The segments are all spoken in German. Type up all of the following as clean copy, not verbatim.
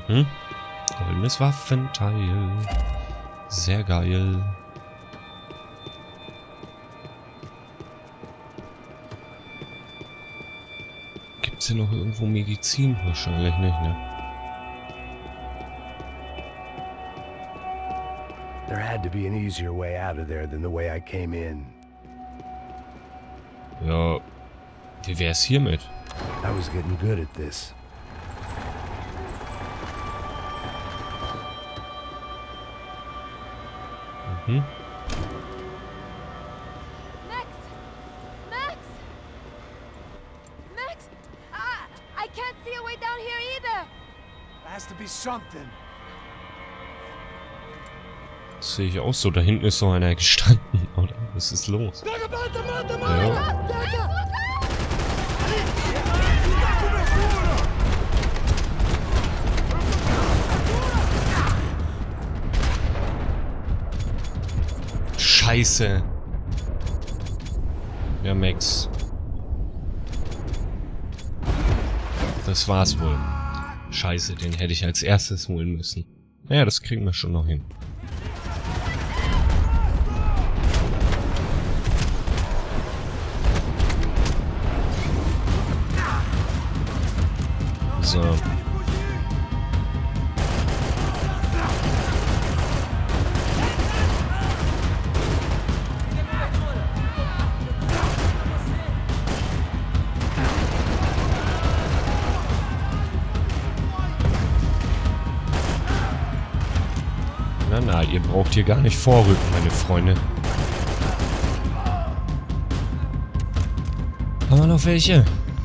Mhm. Goldenes Waffenteil. Sehr geil. Gibt's hier noch irgendwo Medizin? Wahrscheinlich nicht, ne? There had to be an easier way out of there than the way I came in. Ja. Wie wär's hiermit? I was getting good at this. Mhm. Max! Max! Max! I can't see a way down here either! There has to be something. Das sehe ich auch so. Da hinten ist so einer gestanden, oder? Was ist los? Ja. Scheiße. Ja, Max. Das war's wohl. Scheiße, den hätte ich als erstes holen müssen. Naja, das kriegen wir schon noch hin. So. Na, ihr braucht hier gar nicht vorrücken, meine Freunde. Haben wir noch welche?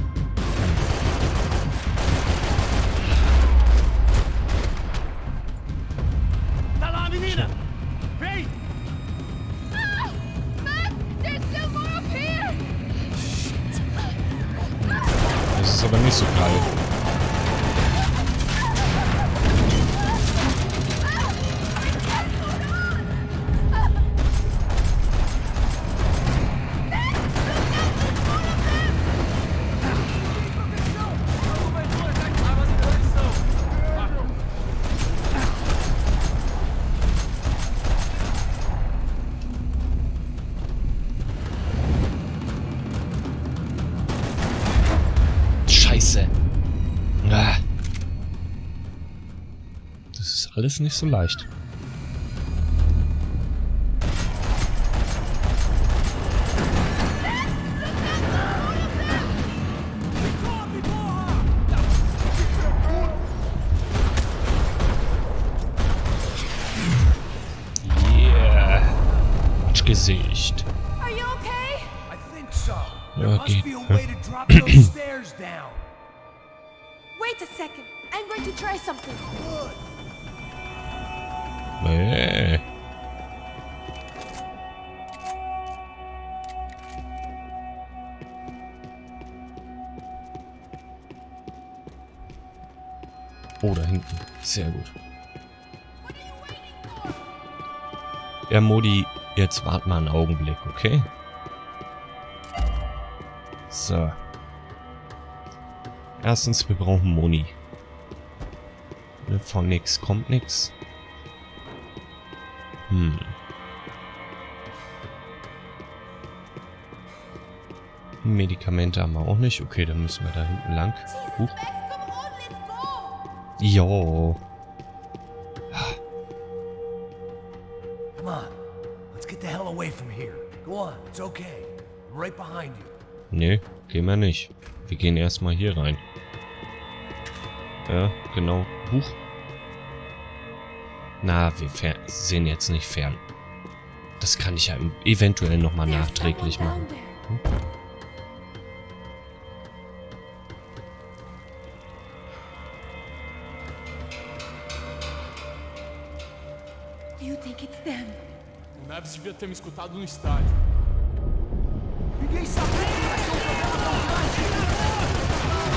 Das ist aber nicht so geil. Scheiße. Ah. Das ist alles nicht so leicht. Yeah. Gesicht. Are you okay? I think so. Ja, There must geht. be a way to drop those stairs down. Wait a second. I'm going to try something. Nee. Oh, da hinten. Sehr gut. Ja, Modi, jetzt wart mal einen Augenblick, okay? So. Erstens, wir brauchen Moni. Von nix kommt nix. Medikamente haben wir auch nicht. Okay, dann müssen wir da hinten lang. Max, come on, let's go! Jo. Come on. Let's get the hell away from here. Go on. It's okay. I'm right behind you. Nee, gehen wir nicht. Wir gehen erstmal hier rein. Ja, genau. Huch. Na, wir sehen jetzt nicht fern. Das kann ich ja eventuell nochmal nachträglich machen. Do you think it's them? O Neves devia ter me escutado no estádio. Ninguém sabia que ia ser um problema tão grande.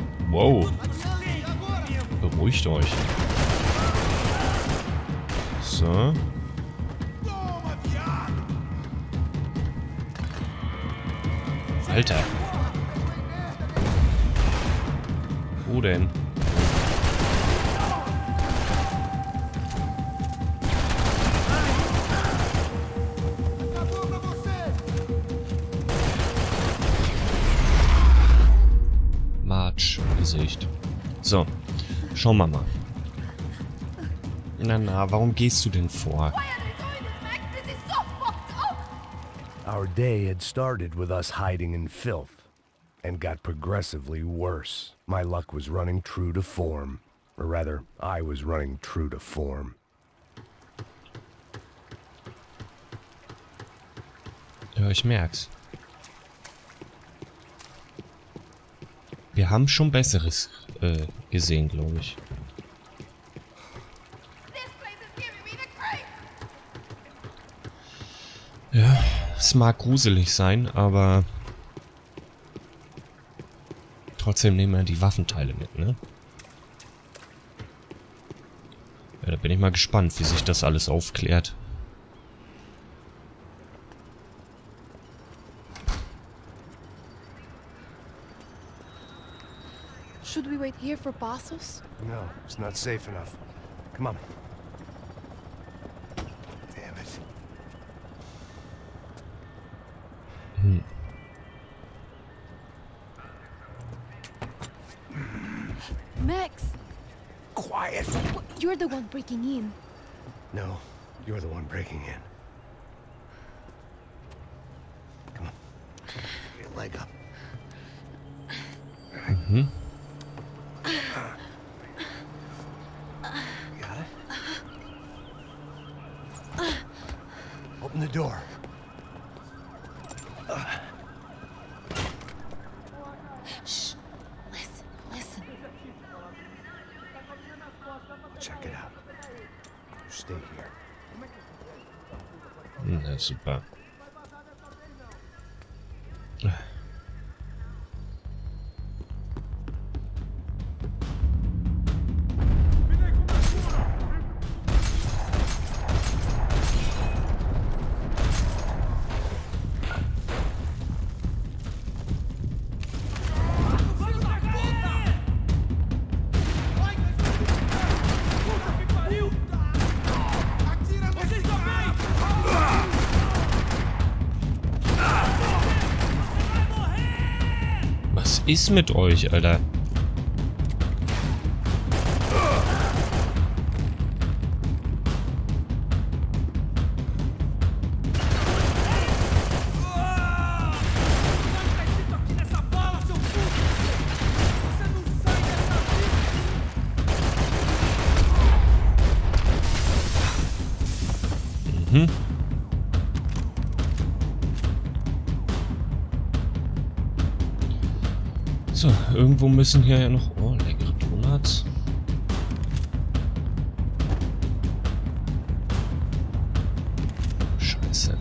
Wow. Beruhigt euch. So. Alter. Wo denn? March-Gesicht. So. Schauen wir mal. Na, warum gehst du denn vor? Why are you doing this, Max? This is so fucked up! Our day had started with us hiding in filth, and got progressively worse. My luck was running true to form. Or rather, I was running true to form. Ja, ich merk's. Wir haben schon Besseres gesehen, glaube ich. This place is giving me the creeps! Ja, es mag gruselig sein, aber trotzdem nehmen wir die Waffenteile mit, ne? Ja, da bin ich mal gespannt, wie sich das alles aufklärt. Should we wait here for Passos? No, it's not safe enough. Come on. Damn it. Max! Quiet! You're the one breaking in. No, you're the one breaking in. Come on. Get your leg up. Mhm. Got it? Open the door. Shh! Listen, listen. Check it out. You stay here. Na, super. Was ist mit euch, Alter? Mhm. So, irgendwo müssen hier ja noch... Oh, leckere Donuts. Scheiße.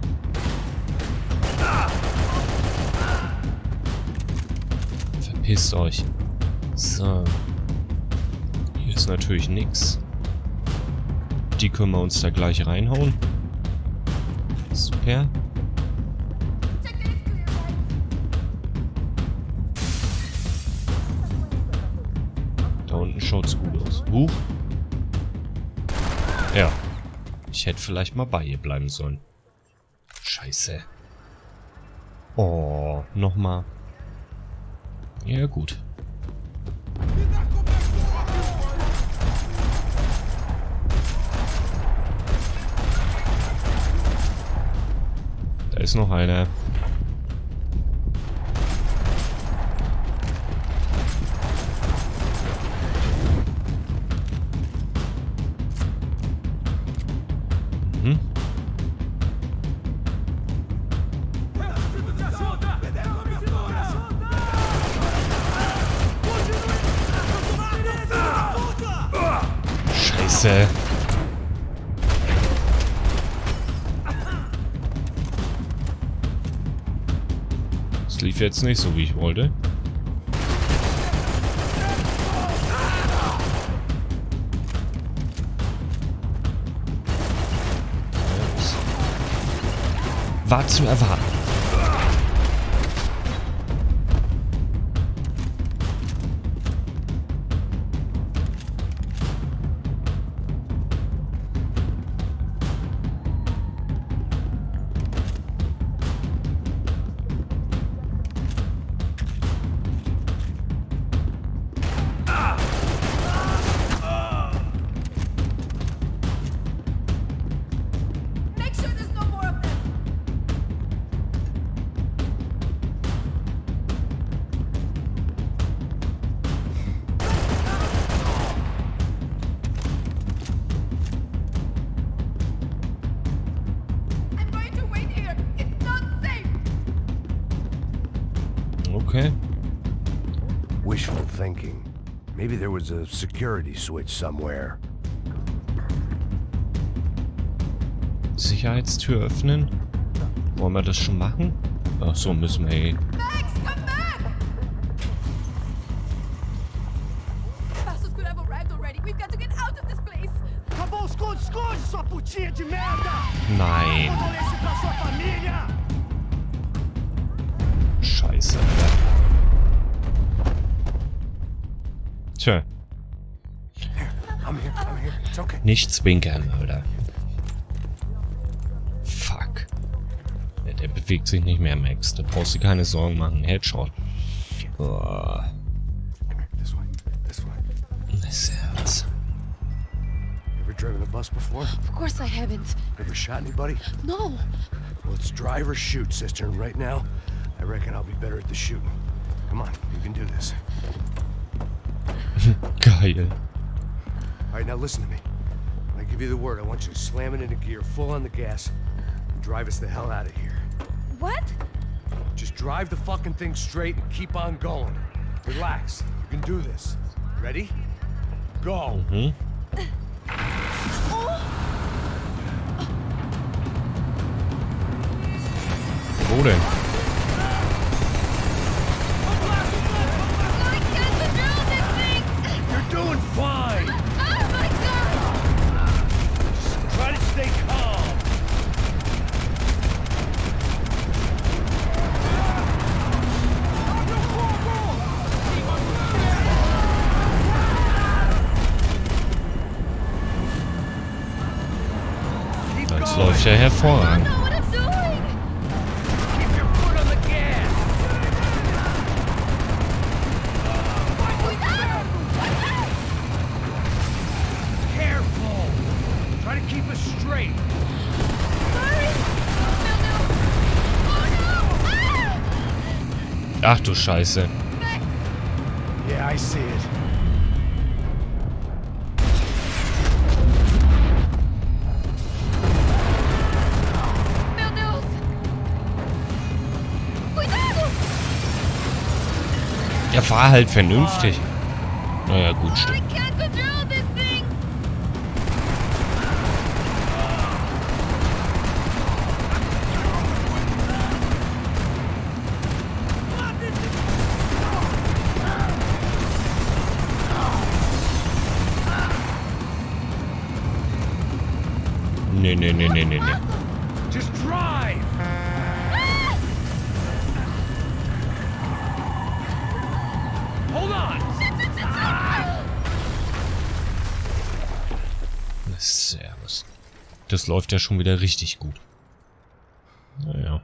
Verpisst euch. So. Hier ist natürlich nix. Die können wir uns da gleich reinhauen. Super. Da unten schaut's gut aus. Huch. Ja. Ich hätte vielleicht mal bei ihr bleiben sollen. Scheiße. Oh, nochmal. Ja, gut. Da ist noch einer. Mhm. Scheiße. Das lief jetzt nicht so, wie ich wollte. War zu erwarten. Make sure there's no more of them. I'm going to wait here. It's not safe. Okay. Wishful thinking. Maybe there was a security switch somewhere. Sicherheitstür öffnen. Wollen wir das schon machen? Ach so, müssen wir eh. Max, come back! Passos could have arrived already. We've got to get out of this place. Acabou, esconde, esconde, sua putinha de merda! Nein. Condolência pra sua família! Scheiße, Alter. Tja, I'm here, it's okay. nicht zwinkern, Alter. Fuck. Ja, der bewegt sich nicht mehr, Max. Da brauchst du keine Sorgen machen. Headshot. Boah. This way, this way. Servus. Ever driven a bus before? Of course I haven't. Ever shot anybody? No. Well, it's drive or shoot, sister, and right now, I reckon I'll be better at the shooting. Come on, you can do this. Geil. Alright, now listen to me. When I give you the word, I want you to slam it into gear, full on the gas, and drive us the hell out of here. What? Just drive the fucking thing straight and keep on going. Relax. You can do this. Ready? Go. Hm? Wo denn? I can't control this thing! You're doing fine. Oh my god! Just try to stay calm. Das läuft ja hervorragend. I know what I'm doing! Keep your foot on the gas. Careful. Try to keep us straight. Sorry! Oh no! Ach du Scheiße. Yeah, I see it. Meu Deus! Cuidado! Ja, fahr halt vernünftig. Naja, gut, I stimmt. can't control this thing! Nee, nee, nee, nee, nee, nee. Just drive. Hold on. Servus. Das läuft ja schon wieder richtig gut. Naja.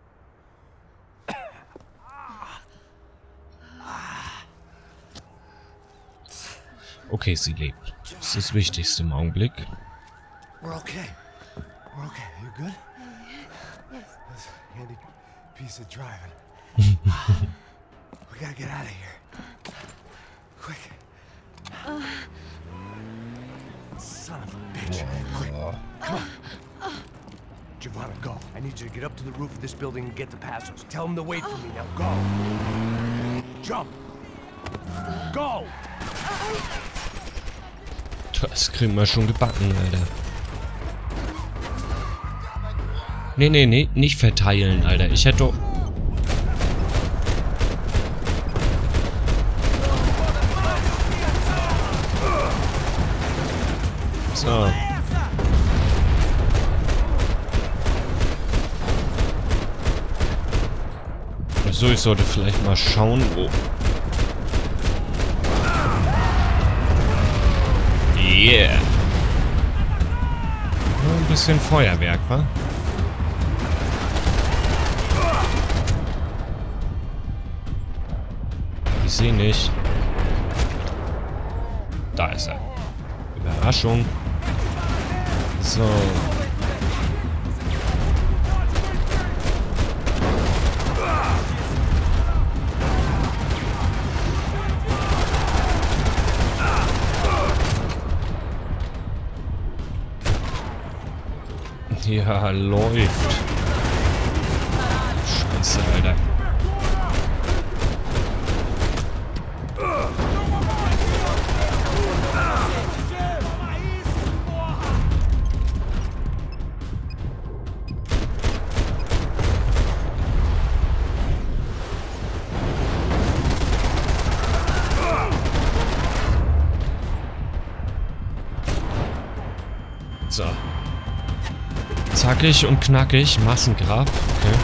Okay, sie lebt. Das ist das Wichtigste im Augenblick. We're okay. We're okay. You good? Yes. That's a handy piece of driving. We gotta get out of here. Quick. Son of a bitch. Quick. Come on. Giovanna, go. I need you to get up to the roof of this building and get the Passos. Tell them to wait for me now. Go. Jump. Go. Das kriegen wir schon gebacken, Alter. Nee, nee, nee, nicht verteilen, Alter. Ich hätte doch... So. So, ich sollte vielleicht mal schauen, wo... Yeah! Nur ein bisschen Feuerwerk, wa? Ich sehe nicht. Da ist er. Überraschung. So. Ja, läuft. Scheiße, Alter. So. Zackig und knackig. Massengrab. Okay.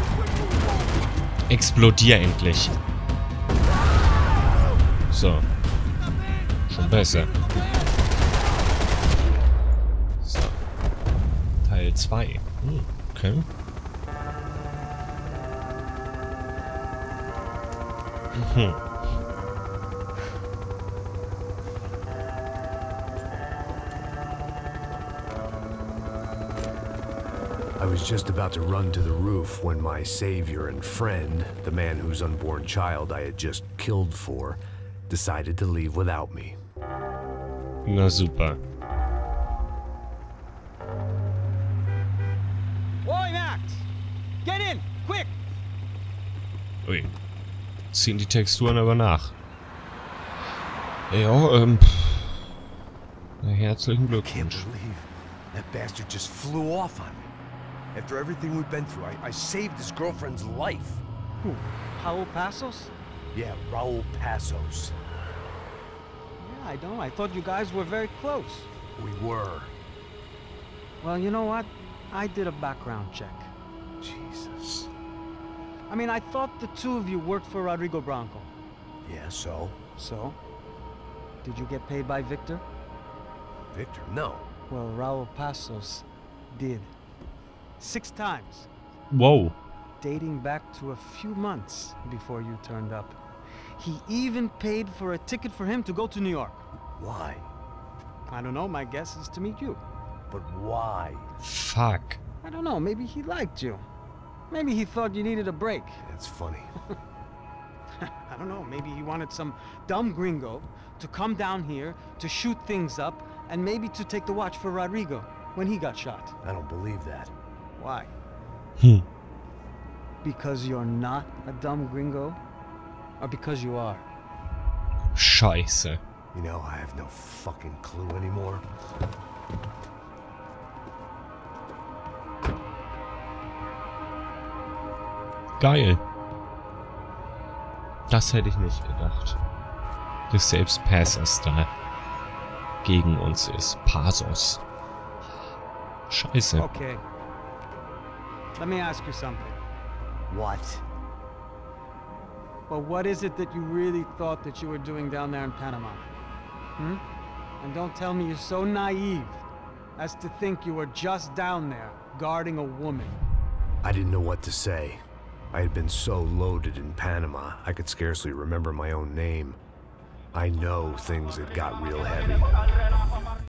Explodier endlich. So. Schon besser. So. Teil 2. Okay. Mhm. I was just about to run to the roof when my savior and friend, the man whose unborn child I had just killed for, decided to leave without me. Na super. Oi, Max! Get in, quick! Ui. Ziehen die Texturen aber nach. Ja, na, herzlichen Can't Glückwunsch. believe that bastard just flew off on me. After everything we've been through, I saved his girlfriend's life. Who? Raul Passos? Yeah, Raul Passos. Yeah, I know. I thought you guys were very close. We were. Well, you know what? I did a background check. Jesus. I mean, I thought the two of you worked for Rodrigo Branco. Yeah, so? So? Did you get paid by Victor? Victor, no. Well, Raul Passos did. 6 times. Wow. Dating back to a few months before you turned up. He even paid for a ticket for him to go to New York. Why? I don't know, my guess is to meet you. But why? Fuck. I don't know, maybe he liked you. Maybe he thought you needed a break. That's funny. I don't know, maybe he wanted some dumb gringo to come down here to shoot things up and maybe to take the watch for Rodrigo when he got shot. I don't believe that. Why? Because you're not a dumb gringo? Or because you are? Scheiße. You know, I have no fucking clue anymore. Geil. Das hätte ich nicht gedacht. Dass selbst Passos da gegen uns ist. Passos. Scheiße. Okay. Let me ask you something. What? Well, what is it that you really thought that you were doing down there in Panama? Hmm? And don't tell me you're so naive as to think you were just down there guarding a woman. I didn't know what to say. I had been so loaded in Panama, I could scarcely remember my own name. I know things had got real heavy.